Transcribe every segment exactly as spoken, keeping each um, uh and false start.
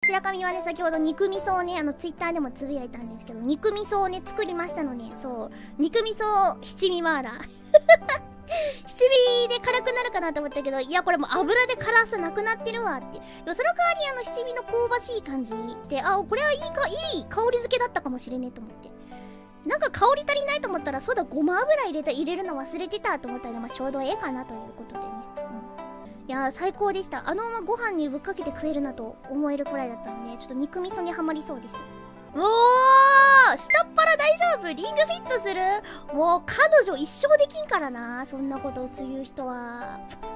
白神はね、先ほど肉味噌をね、あのツイッターでもつぶやいたんですけど、肉味噌をね作りましたので、そう肉味噌七味マーラー七味で辛くなるかなと思ったけど、いやこれもう油で辛さなくなってるわって。でもその代わりあの七味の香ばしい感じで、あ、これはいいか、いい香り付けだったかもしれねえと思って、なんか香り足りないと思ったら、そうだ、ごま油入れた入れるの忘れてたと思ったら、まあ、ちょうどええかなということでね、うん、いやー最高でした。あのままご飯にぶっかけて食えるなと思えるくらいだったので、ちょっと肉味噌にはまりそうです。おー、下っ腹大丈夫？リングフィットする？もう彼女一生できんからな、そんなことを言う人は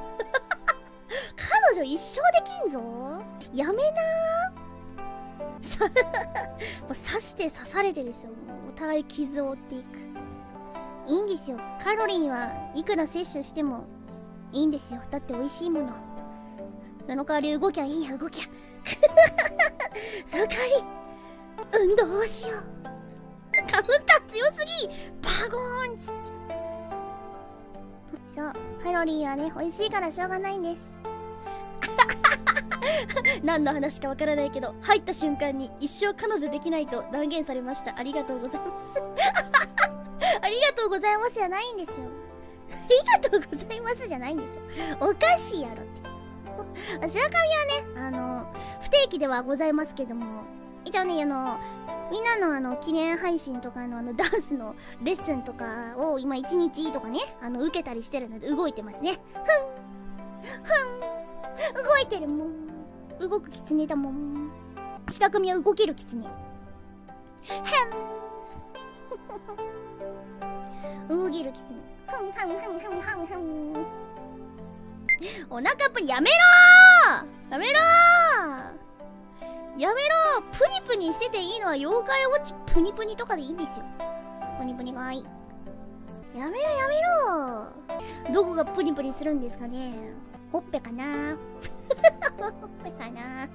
彼女一生できんぞ、やめなーもう刺して刺されてですよ、もうお互い傷を負っていく。いいんですよ、カロリーはいくら摂取してもいいんですよ、だって美味しいもの。その代わり動きゃいいや、動きゃその代わり運動をしよう。カウンター強すぎ、バゴーンっつって。そう、カロリーはね美味しいからしょうがないんです何の話かわからないけど、入った瞬間に一生彼女できないと断言されました。ありがとうございますありがとうございますじゃないんですよ、ありがとうございますじゃないんですよ、おかしいやろって白神はね、あの不定期ではございますけども、一応ね、あのみんなのあの記念配信とかのあのダンスのレッスンとかを今いちにちとかね、あの受けたりしてるので動いてますね。ふんふん、動いてるもん、動くキツネだもん。白組は動けるキツネ。ふん動けるキツネ。ふんふんふんふんふんふん。お腹プニやめろー、やめろー、やめろー。プニプニしてていいのは妖怪ウォッチプニプニとかでいいんですよ。プニプニがいい。やめろやめろー。どこがプニプニするんですかね。ほっぺかなほっぺかな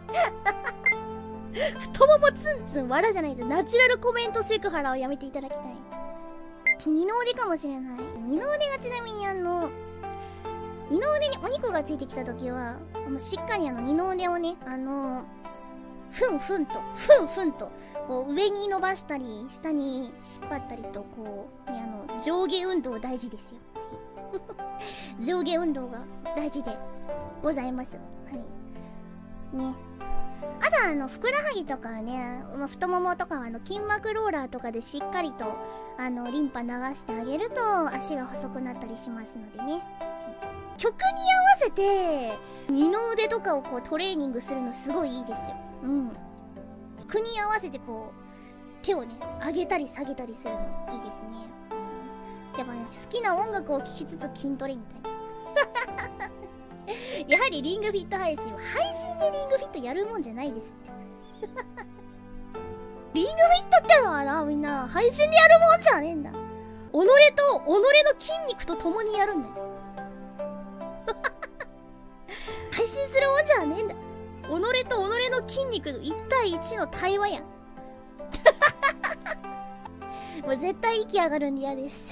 太ももツンツンわらじゃないとナチュラルコメントセクハラをやめていただきたい。二の腕かもしれない。二の腕がちなみにあの二の腕にお肉がついてきた時はもうしっかりあの二の腕をね、あのふんふんとふんふんとこう上に伸ばしたり下に引っ張ったりと、こう、ね、あの上下運動大事ですよ上下運動が大事でございます。はいね。あとあのふくらはぎとかはね、まあ、太ももとかはあの筋膜ローラーとかでしっかりとあのリンパ流してあげると足が細くなったりしますのでね。曲に合わせて二の腕とかをこうトレーニングするのすごいいいですよ。うん。曲に合わせてこう手をね上げたり下げたりするのいいですね。やっぱね、好きな音楽を聴きつつ筋トレみたいなやはりリングフィット配信は配信でリングフィットやるもんじゃないですってリングフィットってのはな、みんな配信でやるもんじゃねえんだ。己と己の筋肉と共にやるんだよ配信するもんじゃねえんだ。己と己の筋肉のいち対いちの対話やんもう絶対息上がるんで嫌です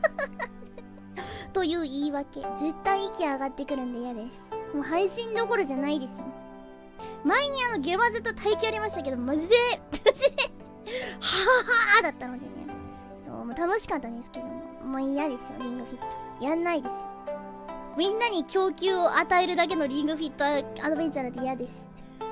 という言い訳。絶対息上がってくるんで嫌です。もう配信どころじゃないですよ。前にあのゲマズと待機ありましたけど、マジでマジではぁはぁだったのでね、そうもう楽しかったんですけども、もう嫌ですよ。リングフィットやんないですよ。みんなに供給を与えるだけのリングフィットアドベンチャーなんて嫌です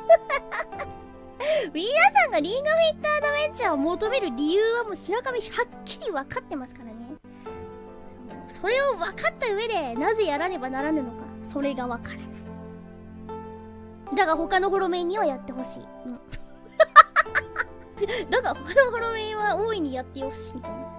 皆さんがリングフィットアドベンチャーを求める理由はもう白神はっきり分かってますからね。それを分かった上でなぜやらねばならぬのか、それが分からない。だが他のホロメインにはやってほしい、うんだが他のホロメインは大いにやってほしいみたいな。